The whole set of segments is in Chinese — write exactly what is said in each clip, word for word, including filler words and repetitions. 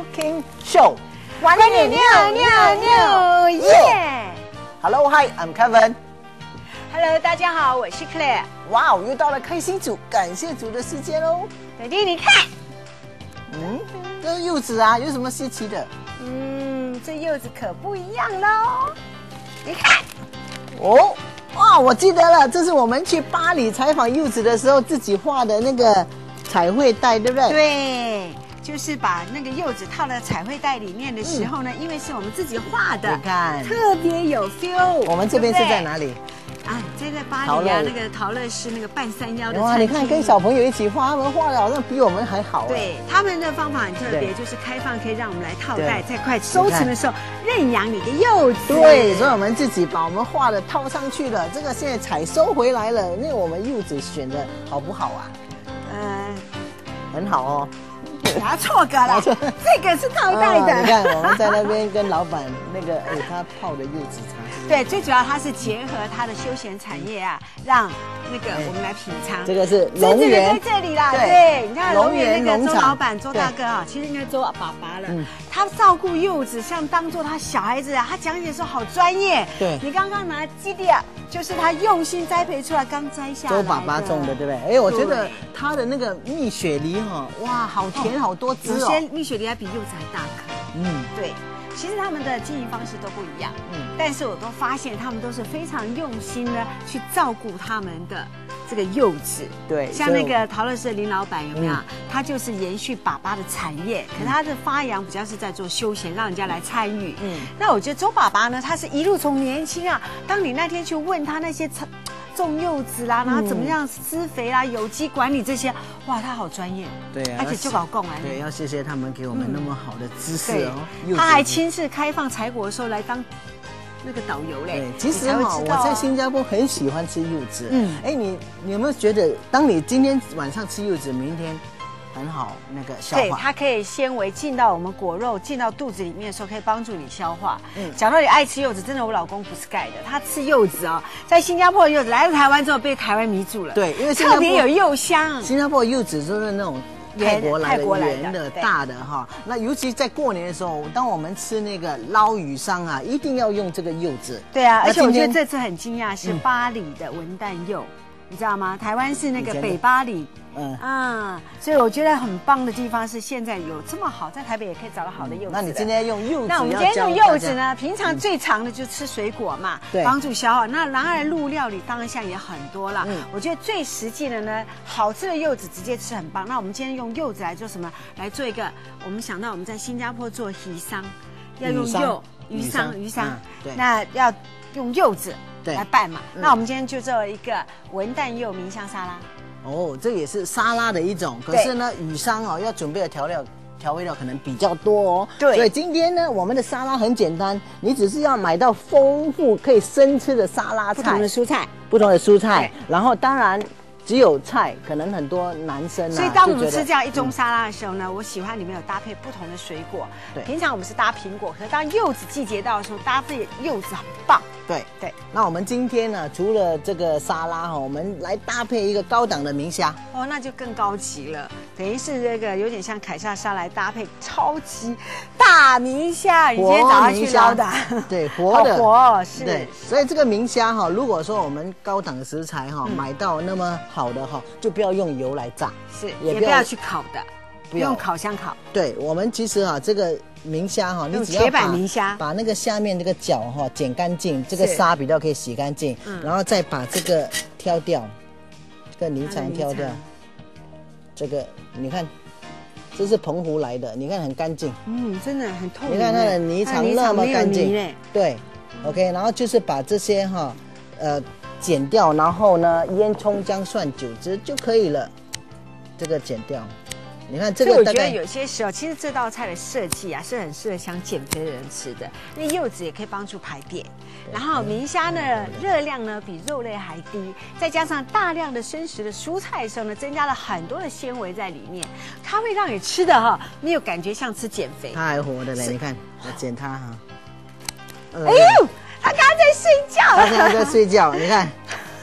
Cooking Show， 欢迎你六六六耶 ！Hello Hi I'm Kevin。 Hello， 大家好，我是 Claire。 哇哦，又到了开心主感谢主的时间喽！ 弟弟，你看， 嗯，这是柚子啊，有什么稀奇的？ 嗯，这柚子可不一样喽。你看， 哦，哇，我记得了，这是我们去巴黎采访柚子的时候自己画的那个彩绘袋，对不对？ 对。 就是把那个柚子套在彩绘袋里面的时候呢，嗯、因为是我们自己画的， 你看特别有 feel。 我们这边是在哪里？ 啊，在在巴黎啊，那个陶乐士那个半山腰的餐厅。 哇，你看跟小朋友一起画，他们画的好像比我们还好。 对，他们的方法很特别，就是开放可以让我们来套袋，在快收成的时候认养你的柚子。 对，所以我们自己把我们画的套上去了，这个现在采收回来了。那我们柚子选的好不好啊？ 呃， 很好哦。 拿错个了，这个是套袋的、 哦。你看我们在那边跟老板那个，哎，他泡的柚子茶。 对，最主要它是结合它的休闲产业啊，让那个我们来品尝。 这个是龙源， 在这里啦。对，你看龙源那个周农场老板周大哥啊，其实应该周爸爸了。嗯，他照顾柚子像当做他小孩子啊，他讲解的时候好专业。 对， 你刚刚拿基地啊，就是他用心栽培出来，刚摘下来。 周爸爸种的，对不对？哎，我觉得他的那个蜜雪梨哈，哇，好甜，好多汁哦。 有些蜜雪梨还比柚子还大颗。 嗯， 对。 其实他们的经营方式都不一样，嗯，但是我都发现他们都是非常用心的去照顾他们的这个柚子。 对， 像那个陶乐士的林老板有没有？嗯、他就是延续爸爸的产业，可是他的发扬比较是在做休闲，让人家来参与。嗯，那我觉得周爸爸呢，他是一路从年轻啊，当你那天去问他那些种柚子啦，然后怎么样施肥啦、有机管理这些，哇，他好专业。 对啊， 而且就搞供啊。 对，要谢谢他们给我们那么好的知识哦。 他还亲自开放采果的时候来当那个导游嘞。 对，其实哈，我在新加坡很喜欢吃柚子。嗯，哎，你你有没有觉得，当你今天晚上吃柚子，明天很好那个消化？ 对，它可以纤维进到我们果肉进到肚子里面的时候，可以帮助你消化。嗯，讲到你爱吃柚子，真的我老公不是盖的，他吃柚子哦，在新加坡的柚子来到台湾之后被台湾迷住了。 对，因为特别有柚香。 新加坡的柚子就是那种。 泰国来的圆的大的哈，那尤其在过年的时候，当我们吃那个捞鱼商啊，一定要用这个柚子。 对啊，而且我觉得这次很惊讶是巴黎的文旦柚，你知道吗？台湾是那个北巴黎。 嗯啊，所以我觉得很棒的地方是现在有这么好，在台北也可以找到好的柚子。 那你今天用柚子？ 那我们今天用柚子呢？平常最常的就吃水果嘛， 对， 帮助消化。那然而入料理当然现在也很多了。嗯，我觉得最实际的呢，好吃的柚子直接吃很棒。那我们今天用柚子来做什么？来做一个，我们想到我们在新加坡做鱼桑，要用柚鱼桑鱼桑，对，那要用柚子来拌嘛。那我们今天就做一个文旦柚明香沙拉。 哦，这也是沙拉的一种，可是呢，鱼商哦要准备的调料调味料可能比较多哦。对，所以今天呢，我们的沙拉很简单，你只是要买到丰富可以生吃的沙拉菜， 不同的蔬菜， 不同的蔬菜，然后当然只有菜，可能很多男生啊。 所以当我们吃这样一盅沙拉的时候呢，我喜欢里面有搭配不同的水果。对，平常我们是搭苹果，可是当柚子季节到的时候，搭配柚子很棒。 对对，那我们今天呢，除了这个沙拉哈，我们来搭配一个高档的明虾哦，那就更高级了，等于是这个有点像凯撒沙来搭配超级大明虾，你今天早上去捞的， 对，活的， 活是， 对，所以这个明虾哈，如果说我们高档的食材哈，买到那么好的哈，就不要用油来炸， 是，也不要去烤的，不用烤箱烤。对， 我们其实哈这个。 明虾哈，你只要把把那个下面这个角哈剪干净，这个沙比较可以洗干净，嗯、然后再把这个挑掉，这个泥肠挑掉。这个你看，这是澎湖来的，你看很干净。 嗯，真的很透明。 你看它的泥肠那么干净。对 ，OK， 然后就是把这些哈呃剪掉，然后呢腌葱姜蒜酒汁就可以了。这个剪掉。 你看这个， 我觉得有些时候，其实这道菜的设计啊，是很适合想减肥的人吃的。因为柚子也可以帮助排便，然后明虾呢，热量呢比肉类还低，再加上大量的生食的蔬菜的时候呢，增加了很多的纤维在里面，它会让你吃的哈没有感觉像吃减肥。 它还活的嘞，你看，我剪它哈。 哎呦，它刚刚在睡觉。 它现在在睡觉，你看。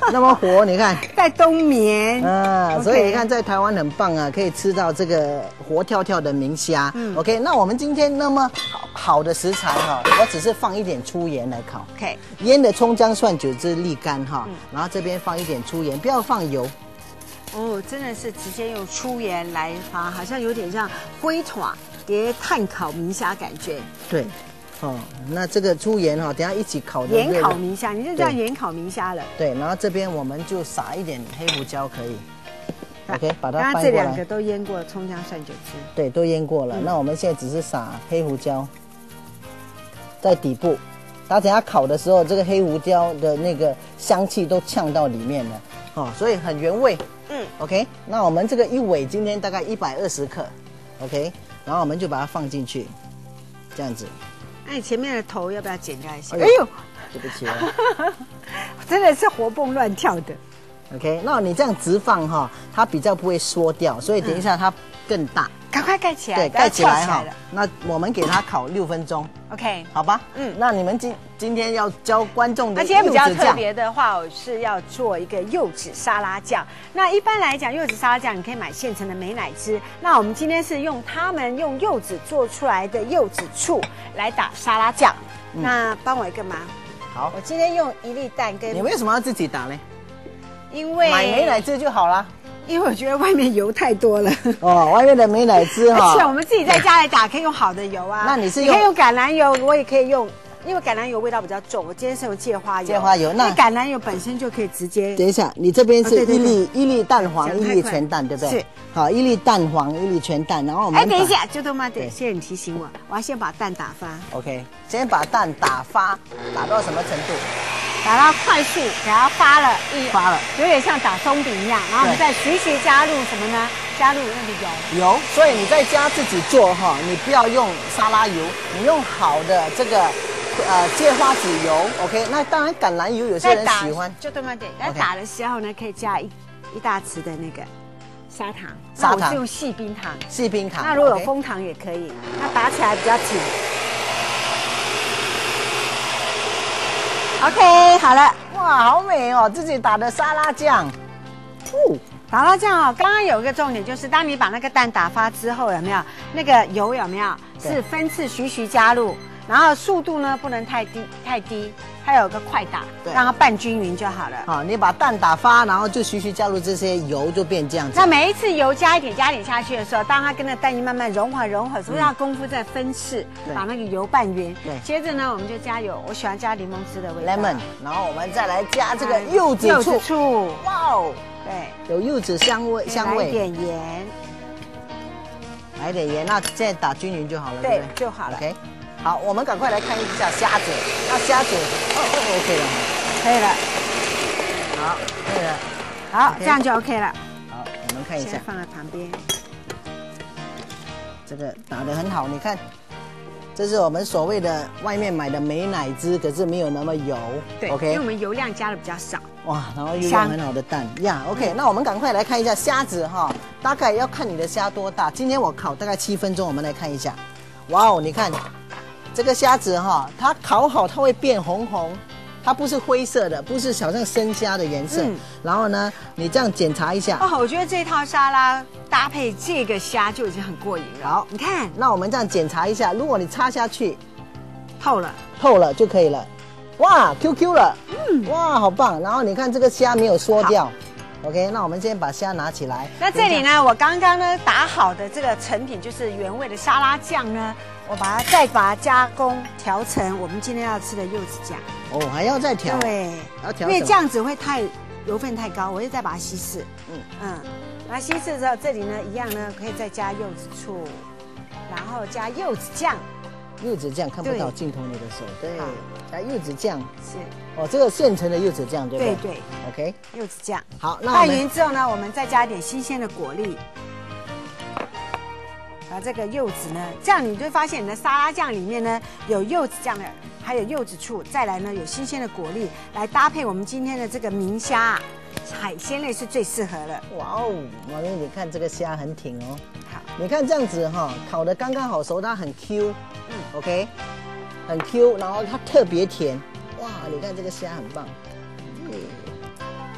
那么活，你看在冬眠啊， okay. 所以你看在台湾很棒啊，可以吃到这个活跳跳的明虾。嗯 ，OK， 那我们今天那么好好的食材哈，我只是放一点粗盐来烤。 OK， 腌的葱姜蒜酒汁沥干哈，嗯、然后这边放一点粗盐，不要放油。 哦，真的是直接用粗盐来发，好像有点像灰团叠炭烤明虾感觉。 对。哦，那这个粗盐哈，等下一起烤的。 盐烤明虾，你就叫盐烤明虾了。 对，然后这边我们就撒一点黑胡椒，可以。OK， 把它翻过来。 刚刚这两个都腌过葱姜蒜酒汁。 对，都腌过了。嗯、那我们现在只是撒黑胡椒在底部，它等下烤的时候，这个黑胡椒的那个香气都呛到里面了，哦，所以很原味。嗯 ，OK， 那我们这个一尾今天大概一百二十克 ，OK， 然后我们就把它放进去，这样子。 那你前面的头要不要剪掉一下？哎呦， 对不起哦， 真的是活蹦乱跳的。 OK， 那你这样直放哈，它比较不会缩掉，所以等一下它更大。 赶快盖起来， 对，盖起来哈。那我们给它烤六分钟 ，OK， 好吧？嗯，那你们今今天要教观众的柚子酱。那今天比较特别的话，我是要做一个柚子沙拉酱。那一般来讲，柚子沙拉酱你可以买现成的美乃滋。那我们今天是用他们用柚子做出来的柚子醋来打沙拉酱。嗯、那帮我一个忙。 好， 我今天用一粒蛋跟。 你为什么要自己打呢？ 因为买美乃滋就好了。 因为我觉得外面油太多了哦，外面的美乃滋哈， 而且我们自己在家里打可以用好的油啊。 那你是用你可以用橄榄油，我也可以用，因为橄榄油味道比较重。我今天是用芥花油， 芥花油那橄榄油本身就可以直接。 等一下，你这边是一粒一粒蛋黄，一粒全蛋，对不对？是。好，一粒蛋黄，一粒全蛋，然后我们。 哎，等一下，就他妈的，谢谢你提醒我，我要先把蛋打发。 OK， 先把蛋打发，打到什么程度？ 把它快速给它发了， 发了， 有点像打松饼一样，然后我们再徐徐加入什么呢？加入那个油。 油，所以你在家自己做哈，你不要用沙拉油，你用好的这个呃芥花籽油 ，OK。那当然橄榄油有些人喜欢， 就这么点。在打的时候呢，可以加一一大匙的那个砂糖， 砂糖我是用细冰糖， 细冰糖。 那如果有枫糖也可以，那打起来比较紧。OK， 好了， 哇，好美哦！自己打的沙拉酱， 哦，沙拉酱哦。刚刚有一个重点就是，当你把那个蛋打发之后，有没有那个油有没有是分次徐徐加入，然后速度呢不能太低太低，它有个快打，让它拌均匀就好了。 好，你把蛋打发，然后就徐徐加入这些油，就变这样子。 那每一次油加一点加一点下去的时候，当它跟那蛋液慢慢融合融合，是不是要功夫再分次把那个油拌匀？对。接着呢，我们就加油，我喜欢加柠檬汁的味道 ，lemon， 然后我们再来加这个柚子醋。 柚子醋， 哇哦， 对， 有柚子香味香味。 来一点盐， 来一点盐，那现在打均匀就好了，对对，就好了。 OK。好，我们赶快来看一下虾子。那虾子哦 ，OK 了， 可以了。 好，可以了。 好，这样就 OK 了。 好，我们看一下， 放在旁边。 这个打得很好，你看，这是我们所谓的外面买的美乃滋，可是没有那么油。 对 ，OK， 因为我们油量加的比较少。 哇，然后又用很好的蛋呀 ，OK， 那我们赶快来看一下虾子哈，大概要看你的虾多大。今天我烤大概七分钟，我们来看一下。哇哦，你看。这个虾子哈，它烤好它会变红红，它不是灰色的，不是好像生虾的颜色。嗯、然后呢，你这样检查一下。 哦，我觉得这套沙拉搭配这个虾就已经很过瘾了。 好， 你看， 那我们这样检查一下，如果你插下去， 透了， 透了就可以了。哇 ，Q Q 了，嗯，哇，好棒。然后你看这个虾没有缩掉。OK， 那我们先把虾拿起来。 那这里呢，我刚刚呢打好的这个成品就是原味的沙拉酱呢，我把它再把它加工调成我们今天要吃的柚子酱。 哦，还要再调？ 对， 要调， 因为这样子会太油分太高，我就再把它稀释。嗯嗯，那稀释之后，这里呢一样呢可以再加柚子醋，然后加柚子酱。 柚子酱看不到镜头里的手，对，加柚子酱是哦，这个现成的柚子酱，对不对？ 对对 ，OK， 柚子酱。 好，那拌匀之后呢，我们再加一点新鲜的果粒，把这个柚子呢，这样你就发现你的沙拉酱里面呢有柚子酱的，还有柚子醋，再来呢有新鲜的果粒来搭配我们今天的这个明虾啊，海鲜类是最适合了。 哇哦，妈咪，你看这个虾很挺哦。好，你看这样子哈、哦，烤得刚刚好熟，它很 Q， 嗯 ，OK， 很 Q， 然后它特别甜。哇，你看这个虾很棒。嗯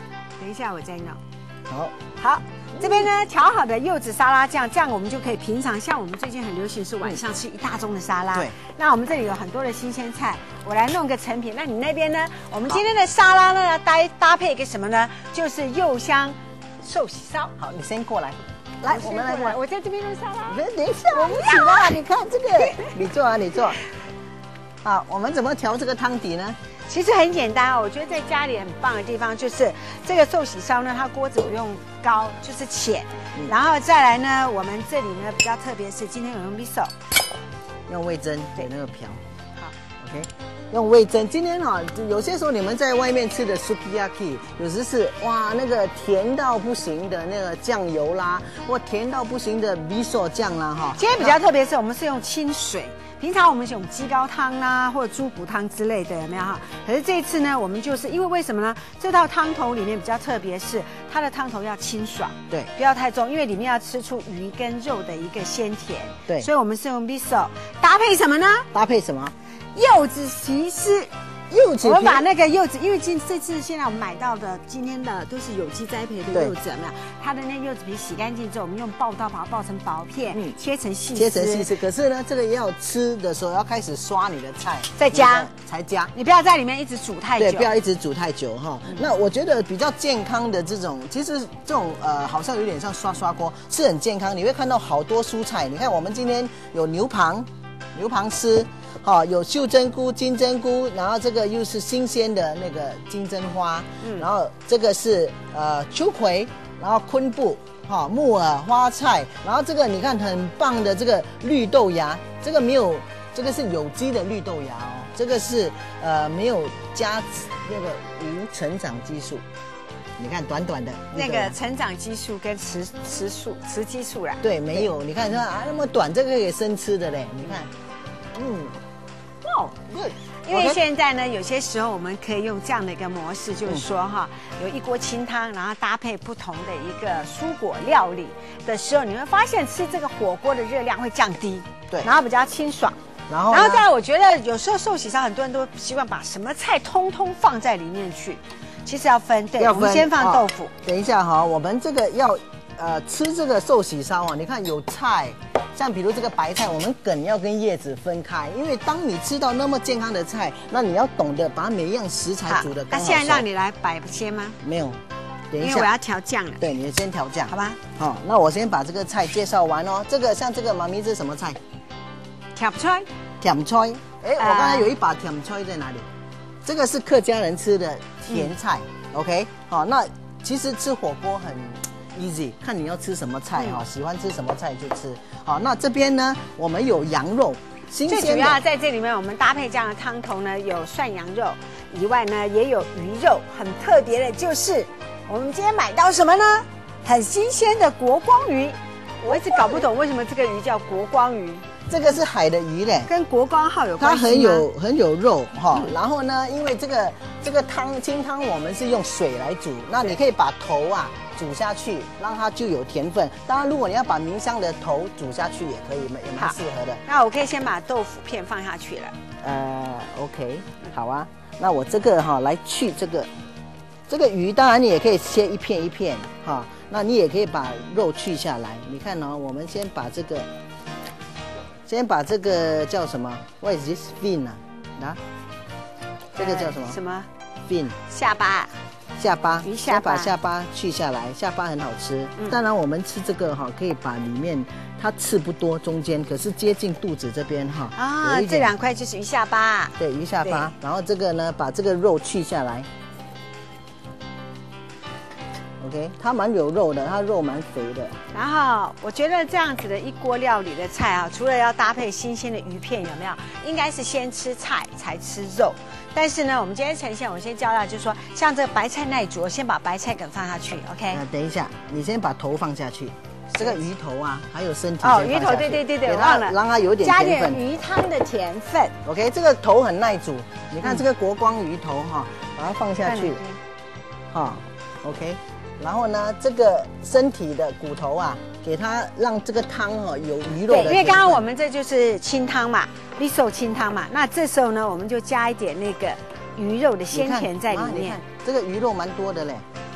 一下我再弄。 好， 好，这边呢调好的柚子沙拉酱，这样我们就可以平常，像我们最近很流行是晚上吃一大盅的沙拉。对。那我们这里有很多的新鲜菜，我来弄个成品。那你那边呢？我们今天的沙拉呢，搭搭配一个什么呢？就是柚香寿喜烧。 好，你先过来。 来，我们来过来。我在这边弄沙拉。 等一下，我不起啦！你看这个，你做啊，你做。好，我们怎么调这个汤底呢？ 其实很简单哦，我觉得在家里很棒的地方就是这个寿喜烧呢，它锅子不用高，就是浅。嗯、然后再来呢，我们这里呢比较特别是今天有用 miso， 用味噌对那个瓢。好 ，OK， 用味噌。今天哈、哦，有些时候你们在外面吃的 sukiyaki， 有时是哇那个甜到不行的那个酱油啦，或甜到不行的 miso 酱啦哈。 今天比较特别是我们是用清水。平常我们用鸡高汤啦，或者猪骨汤之类的，有没有哈？可是这一次呢，我们就是因为为什么呢？这道汤头里面比较特别，是它的汤头要清爽，对，不要太重，因为里面要吃出鱼跟肉的一个鲜甜，对，所以我们是用 miso 搭配什么呢？ 搭配什么？ 柚子皮丝。柚子，我们把那个柚子，因为今这次现在我们买到的今天的都是有机栽培的柚子，有没有？它的那柚子皮洗干净之后，我们用刨刀把它刨成薄片，嗯，切成细丝， 切成细丝。可是呢，这个要吃的时候要开始刷你的菜， 再加才加， 你不要在里面一直煮太久， 对，不要一直煮太久哈。嗯、那我觉得比较健康的这种，其实这种呃，好像有点像刷刷锅，是很健康。你会看到好多蔬菜，你看我们今天有牛蒡，牛蒡丝。好、哦，有秀珍菇、金针菇，然后这个又是新鲜的那个金针花，嗯，然后这个是呃秋葵，然后昆布，哈、哦，木耳、花菜，然后这个你看很棒的这个绿豆芽，这个没有，这个是有机的绿豆芽哦，这个是呃没有加那个无成长激素，你看短短的那个成长激素跟雌雌素雌激素啦， 对，没有，你看它啊那么短，这个可以生吃的嘞，你看，嗯。 哦，对，因为现在呢，有些时候我们可以用这样的一个模式，就是说哈，有一锅清汤，然后搭配不同的一个蔬果料理的时候，你会发现吃这个火锅的热量会降低，对，然后比较清爽。然后，然后再来，我觉得有时候寿喜烧很多人都习惯把什么菜通通放在里面去，其实要分，对，我们先放豆腐。 等一下哈，我们这个要呃吃这个寿喜烧啊，你看有菜。像比如这个白菜，我们梗要跟叶子分开，因为当你吃到那么健康的菜，那你要懂得把每一样食材煮的刚好熟。 那现在让你来摆先吗？ 没有，等一下， 因为我要调酱了。 对，你先调酱， 好吧？ 好，那我先把这个菜介绍完哦。这个像这个妈咪这是什么菜？ 甜菜。 甜菜。哎，我刚才有一把甜菜在哪里？这个是客家人吃的甜菜。嗯、OK， 好，那其实吃火锅很。easy， 看你要吃什么菜哈、嗯，喜欢吃什么菜就吃。好，那这边呢，我们有羊肉，新鲜的。 最主要在这里面，我们搭配这样的汤头呢，有涮羊肉，以外呢也有鱼肉。很特别的就是，我们今天买到什么呢？很新鲜的国光鱼。我一直搞不懂为什么这个鱼叫国光鱼。 这个是海的鱼嘞， 跟国光号有关系吗？ 它很有很有肉哈、嗯。然后呢，因为这个这个汤清汤我们是用水来煮，那你可以把头啊。煮下去，让它就有甜分。当然，如果你要把明香的头煮下去，也可以，也蛮适合的。 那我可以先把豆腐片放下去了。 呃 ，OK， 好啊。那我这个哈、哦、来去这个这个鱼，当然你也可以切一片一片哈、哦。那你也可以把肉去下来。你看哦，我们先把这个，先把这个叫什么 ？What is this fin 啊？啊，这个叫什么？ 什么 fin？ 下巴。 下巴， 鱼下巴， 把下巴去下来，下巴很好吃。嗯、当然，我们吃这个哈，可以把里面它刺不多，中间可是接近肚子这边哈。 啊，这两块就是鱼下巴。 对，鱼下巴。然后这个呢，把这个肉去下来。OK， 它蛮有肉的，它肉蛮肥的。 然后我觉得这样子的一锅料理的菜啊，除了要搭配新鲜的鱼片，有没有？应该是先吃菜才吃肉。但是呢，我们今天呈现，我先教大家，就是说，像这个白菜耐煮，先把白菜梗放下去 ，OK？ 那等一下，你先把头放下去，这个鱼头啊，还有身体哦，鱼头，对对对对，忘了， 让它有点加点鱼汤的甜分 ，OK？ 这个头很耐煮，你看这个国光鱼头哈，把它放下去，哈 ，OK？ 然后呢，这个身体的骨头啊，给它让这个汤哦有鱼肉的。 对，因为刚刚我们这就是清汤嘛 ，miso 清汤嘛。那这时候呢，我们就加一点那个鱼肉的鲜甜在里面。 这个鱼肉蛮多的嘞。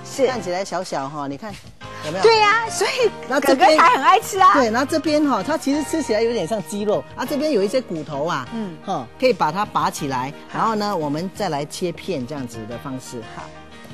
是看起来小小哈，你看有没有？ 对呀、啊，所以哥哥才很爱吃啊。 对，然后这边哈，它其实吃起来有点像鸡肉啊，这边有一些骨头啊，嗯，哈，可以把它拔起来，然后呢，我们再来切片这样子的方式。 好。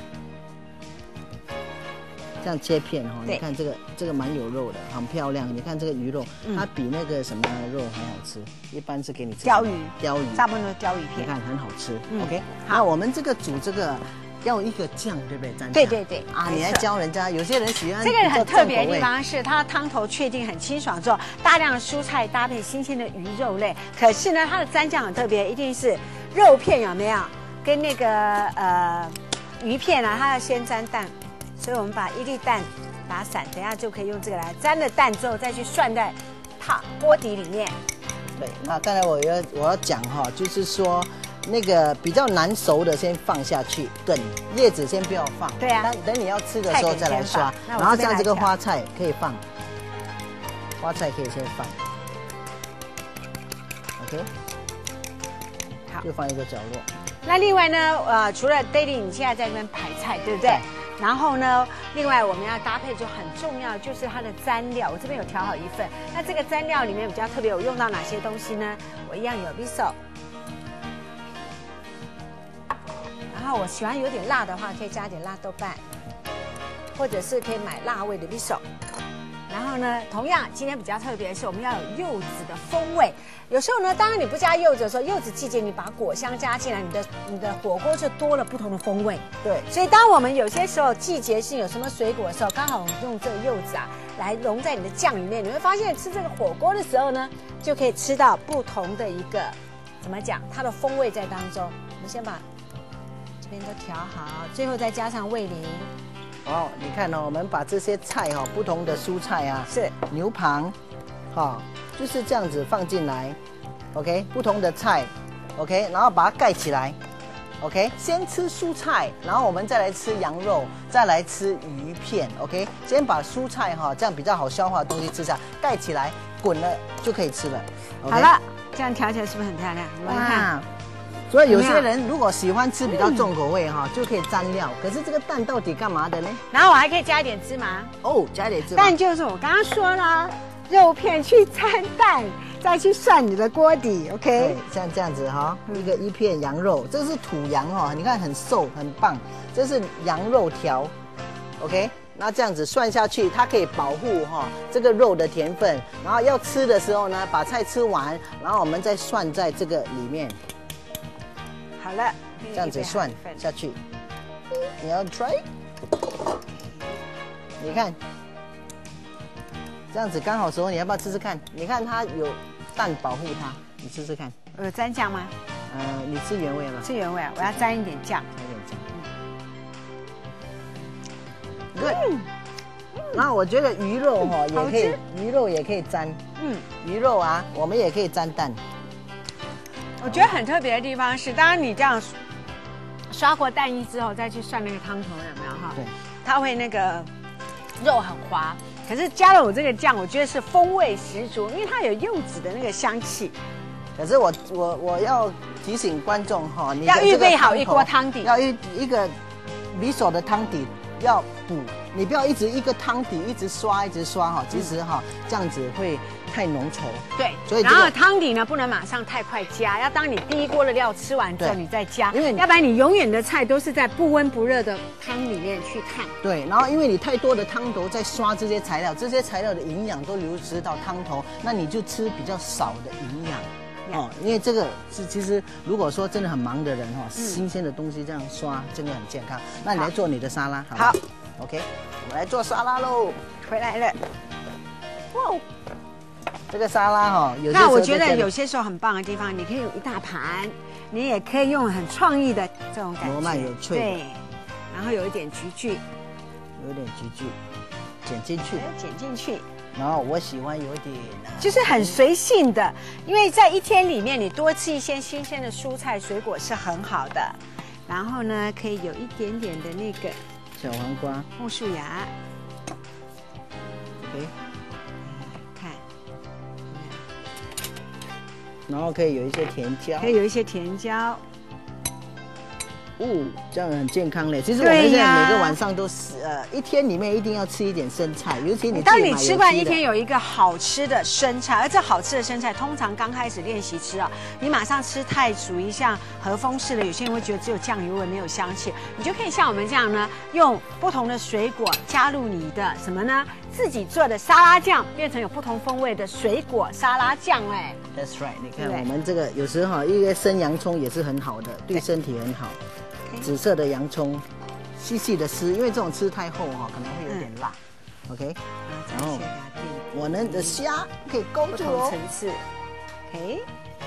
这样切片哈，你看这个这个蛮有肉的，很漂亮。你看这个鱼肉，嗯、它比那个什么肉还好吃。一般是给你吃鲷鱼， 鲷鱼， 大部分都是鲷鱼片， 你看很好吃。嗯、OK， 好， 那我们这个煮这个要一个酱，对不对？蘸酱。 对对对。 啊，你来教人家，有些人喜欢。 这个很特别的地方是，它的汤头确定很清爽之后，大量的蔬菜搭配新鲜的鱼肉类。可是呢，它的蘸酱很特别，一定是肉片有没有？跟那个呃鱼片啊，它要先沾蛋，所以我们把一粒蛋。打散，等一下就可以用这个来沾了蛋之后再去涮在它锅底里面。 对，那刚才我要我要讲哈，就是说那个比较难熟的先放下去炖，叶子先不要放。 对啊。 等等你要吃的时候再来刷。然后像这个花菜可以放，花菜可以先放。OK。好，就放一个角落。 那另外呢，呃，除了 Daily 你现在在那边排菜，对不对？然后呢，另外我们要搭配就很重要，就是它的蘸料。我这边有调好一份。那这个蘸料里面比较特别，我用到哪些东西呢？我一样有 miso， 然后我喜欢有点辣的话，可以加点辣豆瓣，或者是可以买辣味的 miso。然后呢，同样今天比较特别的是，我们要有柚子的风味。有时候呢，当然你不加柚子的时候，柚子季节你把果香加进来，你的你的火锅就多了不同的风味。 对， 所以当我们有些时候季节性有什么水果的时候，刚好用这个柚子啊来融在你的酱里面，你会发现吃这个火锅的时候呢，就可以吃到不同的一个怎么讲，它的风味在当中。我们先把这边都调好，最后再加上味淋。 哦，你看哦，我们把这些菜哈、哦，不同的蔬菜啊， 是牛蒡，哈、哦，就是这样子放进来 ，OK， 不同的菜 ，OK， 然后把它盖起来 ，OK， 先吃蔬菜，然后我们再来吃羊肉，再来吃鱼片 ，OK， 先把蔬菜哈、哦，这样比较好消化的东西吃下，盖起来，滚了就可以吃了。Okay? 好了，这样调起来是不是很漂亮？你们看。 所以有些人如果喜欢吃比较重口味哈，就可以蘸料。可是这个蛋到底干嘛的呢？ 然后我还可以加一点芝麻哦，加一点芝麻。 蛋就是我刚刚说了，肉片去掺蛋，再去涮你的锅底 ，OK？ 像这样子哈，一个一片羊肉，这是土羊哦，你看很瘦很棒，这是羊肉条 ，OK？ 那这样子涮下去，它可以保护哈这个肉的甜分。然后要吃的时候呢，把菜吃完，然后我们再涮在这个里面。 好了， 这样子涮下去，你要 try， 你看，这样子刚好时候，你要不要吃吃看？你看它有蛋保护它，你吃吃看。 有蘸酱吗？ 呃，你吃原味吗？ 吃原味，我要沾一点酱。 沾一点酱。对。然后我觉得鱼肉哈也可以，鱼肉也可以沾。嗯，鱼肉啊，我们也可以沾蛋。 我觉得很特别的地方是，当然你这样刷过蛋液之后，再去涮那个汤头，有没有哈？ 对， 它会那个肉很滑。可是加了我这个酱，我觉得是风味十足，因为它有柚子的那个香气。 可是我我我要提醒观众哈，你要预备好一锅汤底， 要一一个米手的汤底要补，你不要一直一个汤底一直刷一直刷哈，其实哈这样子会太浓稠。 对，所以、这个、然后汤底呢不能马上太快加，要当你第一锅的料吃完之后你再加，因为要不然你永远的菜都是在不温不热的汤里面去烫。 对，然后因为你太多的汤头在刷这些材料，这些材料的营养都流失到汤头，那你就吃比较少的营养。哦，因为这个是其实如果说真的很忙的人哈、哦，嗯、新鲜的东西这样刷真的很健康。那你来做你的沙拉，好。好 OK， 我们来做沙拉喽。 回来了。哇， 这个沙拉哈、哦，有些那我觉得有些时候很棒的地方，你可以用一大盘，你也可以用很创意的这种感觉， 罗曼有脆， 对，然后有一点菊苣， 有一点菊苣，剪进去， 剪进去。 然后我喜欢有点， 就是很随性的，因为在一天里面你多吃一些新鲜的蔬菜水果是很好的。然后呢，可以有一点点的那个小黄瓜、 木薯芽 ，OK， 看， 然后可以有一些甜椒， 可以有一些甜椒， 哦，这样很健康嘞。其实我们现在每个晚上都是呃一天里面一定要吃一点生菜，尤其你当你吃饭一天有一个好吃的生菜，而这好吃的生菜通常刚开始练习吃啊，你马上吃太属于像和风式的，有些人会觉得只有酱油味没有香气，你就可以像我们这样呢，用不同的水果加入你的什么呢？自己做的沙拉酱，变成有不同风味的水果沙拉酱哎。 That's right， 你看我们这个有时候一个生洋葱也是很好的，对身体很好。紫色的洋葱，细细的丝，因为这种吃太厚哈，可能会有点辣。嗯、OK， 然后我们的虾可以勾住哦， 层次。OK，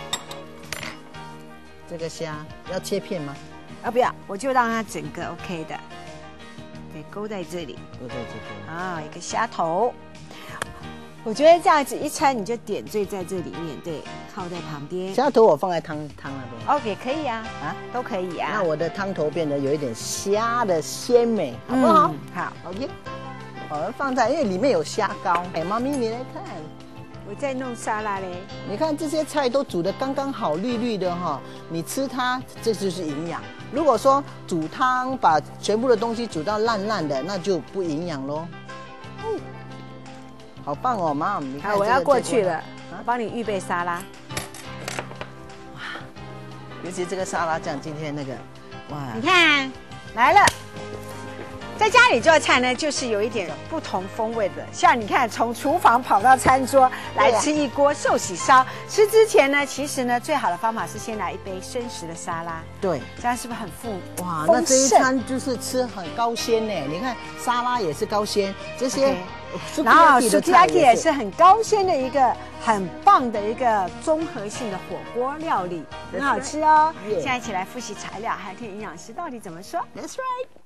这个虾要切片吗？ 啊，不要，我就让它整个 OK 的，对，勾在这里， 勾在这边啊，一个虾头。我觉得这样子一餐你就点缀在这里面，对，靠在旁边。 虾头我放在汤汤那边。 OK， 可以啊，啊，都可以啊。 那我的汤头变得有一点虾的鲜美，好不好？ 嗯、好 ，OK。我们放在，因为里面有虾膏。哎，妈咪你来看， 我在弄沙拉嘞。 你看这些菜都煮得刚刚好，绿绿的哈，你吃它这就是营养。如果说煮汤把全部的东西煮到烂烂的，那就不营养喽。嗯好棒哦，妈！你看、 这个，我要过去了，我帮你预备沙拉。 哇，尤其这个沙拉酱，今天那个，哇！ 你看，来了。在家里做菜呢，就是有一点不同风味的。像你看，从厨房跑到餐桌来吃一锅寿喜烧。吃之前呢，其实呢，最好的方法是先来一杯生食的沙拉。 对， 这样是不是很富哇？那这一餐就是吃很高鲜呢。你看沙拉也是高鲜，这些。Okay. 然后 sukiyaki 也是很高鲜的一个很棒的一个综合性的火锅料理，很好吃哦。Yeah. 现在一起来复习材料，还听营养师到底怎么说。 That's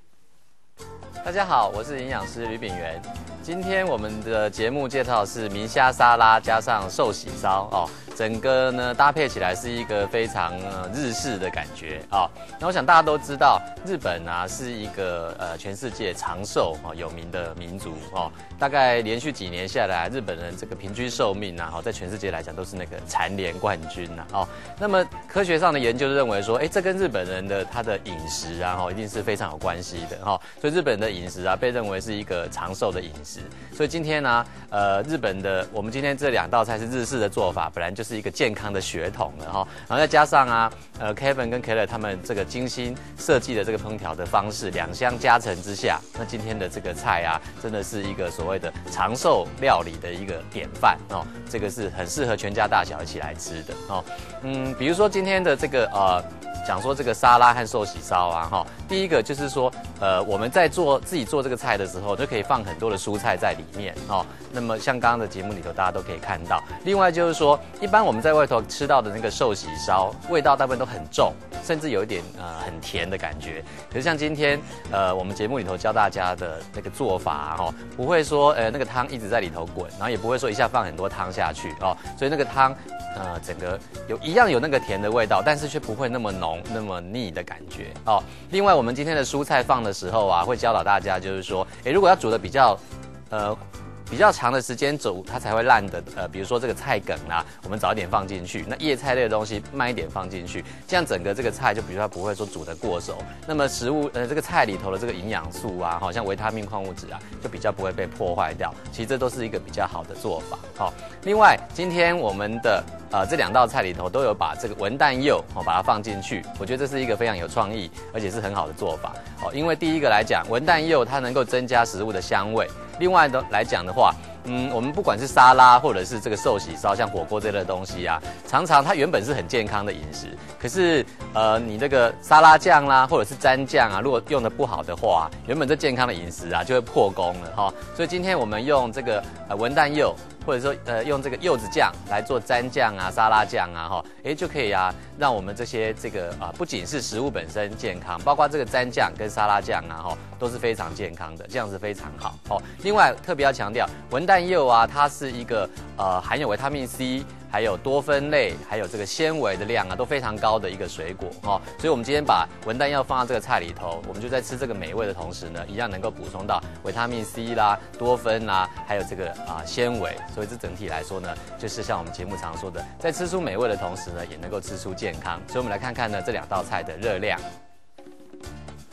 right。 大家好，我是营养师吕炳元。今天我们的节目介绍的是明虾沙拉加上寿喜烧哦，整个呢搭配起来是一个非常、呃、日式的感觉啊、哦。那我想大家都知道，日本啊是一个呃全世界长寿哦有名的民族哦。大概连续几年下来，日本人这个平均寿命啊，哦，在全世界来讲都是那个蝉联冠军呐哦。那么科学上的研究认为说，哎，这跟日本人的他的饮食啊，哦，一定是非常有关系的哈、哦。所以日本人的饮食啊，被认为是一个长寿的饮食。所以今天呢、啊，呃，日本的我们今天这两道菜是日式的做法，本来就是一个健康的血统了哈。然后再加上啊，呃 ，Kevin 跟 Keller 他们这个精心设计的这个烹调的方式，两相加成之下，那今天的这个菜啊，真的是一个所谓的长寿料理的一个典范哦。这个是很适合全家大小一起来吃的哦。嗯，比如说今天的这个呃。讲说这个沙拉和寿喜烧啊，哈，第一个就是说，呃，我们在做自己做这个菜的时候，就可以放很多的蔬菜在里面哦。那么像刚刚的节目里头，大家都可以看到。另外就是说，一般我们在外头吃到的那个寿喜烧，味道大部分都很重，甚至有一点呃很甜的感觉。可是像今天呃我们节目里头教大家的那个做法哈、哦，不会说呃那个汤一直在里头滚，然后也不会说一下放很多汤下去哦，所以那个汤呃整个有一样有那个甜的味道，但是却不会那么浓。那么腻的感觉哦。另外，我们今天的蔬菜放的时候啊，会教导大家，就是说，诶，如果要煮的比较，呃。比较长的时间煮，它才会烂的。呃，比如说这个菜梗啊，我们早一点放进去；那叶菜类的东西慢一点放进去，这样整个这个菜就比较不会说煮得过熟。那么食物呃这个菜里头的这个营养素啊，好像维他命、矿物质啊，就比较不会被破坏掉。其实这都是一个比较好的做法。好、哦，另外今天我们的呃这两道菜里头都有把这个文旦柚哦把它放进去，我觉得这是一个非常有创意，而且是很好的做法。哦，因为第一个来讲，文旦柚它能够增加食物的香味。另外的来讲的话，嗯，我们不管是沙拉或者是这个寿喜烧，像火锅这类的东西啊，常常它原本是很健康的饮食，可是呃，你这个沙拉酱啦，或者是蘸酱啊，如果用的不好的话，原本这健康的饮食啊就会破功了哈、哦。所以今天我们用这个呃文旦柚，或者说呃用这个柚子酱来做蘸酱啊、沙拉酱啊，哈、哦，哎就可以啊，让我们这些这个啊、呃、不仅是食物本身健康，包括这个蘸酱跟沙拉酱啊，哈、哦，都是非常健康的，这样子非常好哦。另外特别要强调，文旦柚啊，它是一个呃含有维他命 C， 还有多酚类，还有这个纤维的量啊，都非常高的一个水果哦。所以我们今天把文旦柚放到这个菜里头，我们就在吃这个美味的同时呢，一样能够补充到维他命 C 啦、多酚啦，还有这个啊、呃、纤维。所以这整体来说呢，就是像我们节目常说的，在吃出美味的同时呢，也能够吃出健康。所以我们来看看呢这两道菜的热量。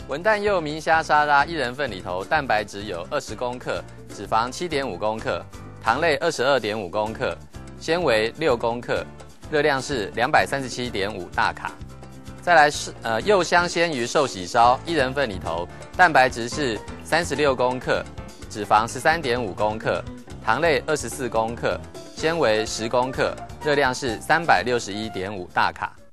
文旦柚明虾沙拉一人份里头，蛋白质有二十公克，脂肪七点五公克，糖类二十二点五公克，纤维六公克，热量是两百三十七点五大卡。再来是呃柚香鲜鱼寿喜烧一人份里头，蛋白质是三十六公克，脂肪十三点五公克，糖类二十四公克，纤维十公克，热量是三百六十一点五大卡。